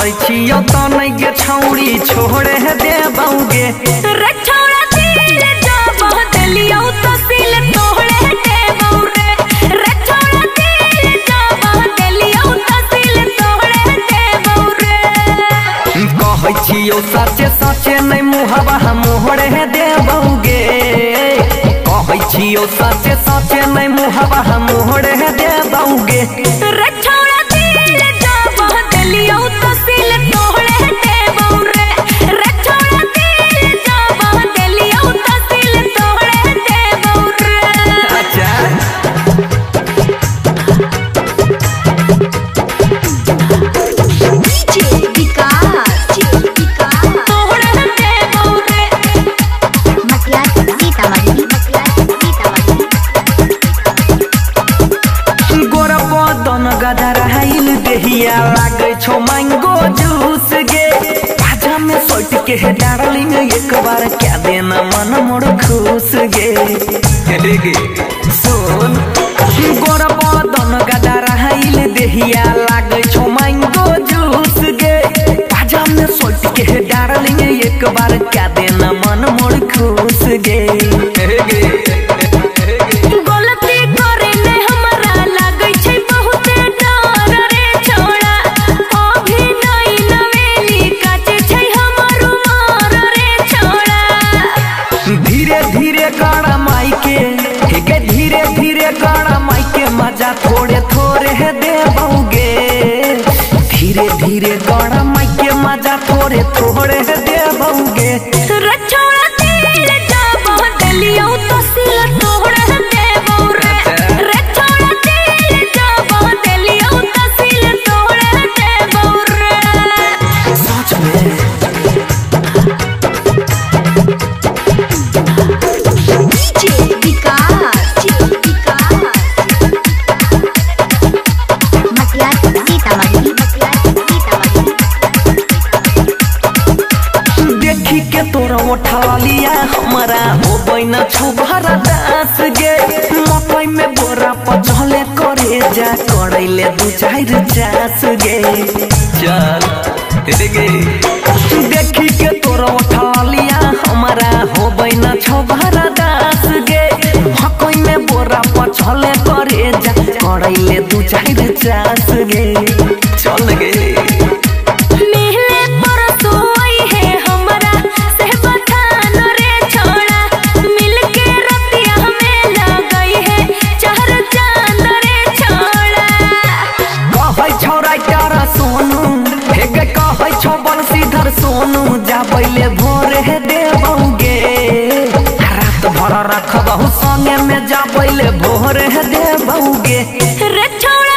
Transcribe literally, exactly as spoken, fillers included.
कहै छियो त नै गे छौड़ी छोड़े दे बौगे रे छौड़ा दिल जब देलियो तो सिल तोड़े दे बौरे रे छौड़ा दिल जब देलियो तो सिल तोड़े दे बौरे कहै छियो सचे सचे नै मुहबा मोहड़े दे बौगे कहै छियो सचे सचे नै मुहबा मोहड़े दे बौगे रे छौड़ा दिल जब देलियो तो सिल तोड़े दे बौरे रे छौड़ा दिल जब देलियो तो सिल तोड़े दे बौरे। अच्छा डीजे विकास विकास तोड़े दे बौरे मकला सीतामढ़ी मकला सीतामढ़ी गोरा बदन गदर हाइल देहिया लागे छो मैंगो जूस गे भाजा में सोट के डार्लिंग एक बार क्या देना मन मोड़ खुश गे गे सुन गोरा बदन गदर हाइल देहिया लागे छो मैंगो जूस गे भाजा में सोट के डार्लिंग एक बार क्या देना मन मोड़ खुश गे गे गलती करे ने हमरा लागै छै बहुत डर रे छोड़ा अभी नहीं नवेली काचे छै हमर उमर रे छोड़ा धीरे धीरे गाड़ा माई के गे धीरे धीरे गाड़ा माई के मजा थोड़े थोड़े दे बौगे धीरे धीरे गाड़ा माई के मजा थोड़े थोड़े दे बौगे रे छोड़ा दिल जब देलियो तो सिल तोड़े दे बौरे रे छोड़ा दिल जब देलियो तो सिल तोड़े दे बौरे। सच में डीजे विकास विकास मकला सीतामढ़ी मकला सीतामढ़ी देखी के तोरा उठा लिया हमारा हो बैना छुभरा दास गे मकई में बोरा पचले करे जा करैले दू चार चास गे चल गे देखी के तोरा उठा लिया हमारा हो बैना छुभरा दास गे मकई में बोरा पचले करे जा करैले दू चार चास गे चल गे मिले परसो आई है हमरा से बठान रे छोड़ा मिलके रतिया में लगई है चार चांद रे छोड़ा कहै छौ राइटर सोनू हे गे कहै छौ बंशीधर सोनू जाबैले भोरे दे बौगे रात भर रखबहु संगे में जाबैले भोरे दे बौगे रे छोड़ा